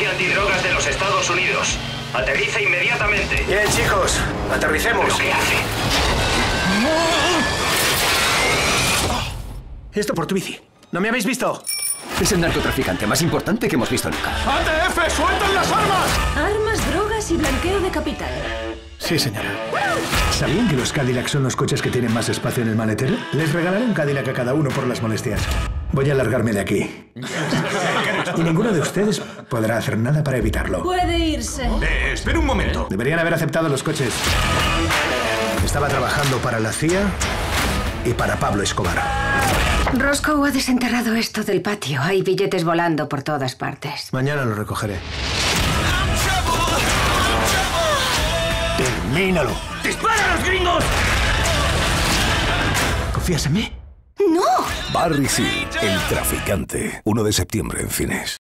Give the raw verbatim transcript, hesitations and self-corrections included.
Agencia Antidrogas de los Estados Unidos. Aterriza inmediatamente. Bien, chicos, aterricemos. ¿Pero qué hace? Esto por tu bici. ¿No me habéis visto? Es el narcotraficante más importante que hemos visto nunca. ¡A T F! ¡Sueltan las armas! Armas, drogas y blanqueo de capital. Sí, señora. ¿Sabían que los Cadillac son los coches que tienen más espacio en el maletero? Les regalaré un Cadillac a cada uno por las molestias. Voy a largarme de aquí. Y ninguno de ustedes podrá hacer nada para evitarlo. Puede irse. Eh, espera un momento. Deberían haber aceptado los coches. Estaba trabajando para la C I A y para Pablo Escobar. Roscoe ha desenterrado esto del patio. Hay billetes volando por todas partes. Mañana lo recogeré. ¡Termínalo! ¡Dispara a los gringos! ¿Confías en mí? ¡No! Barry Seal, el traficante. uno de septiembre en cines.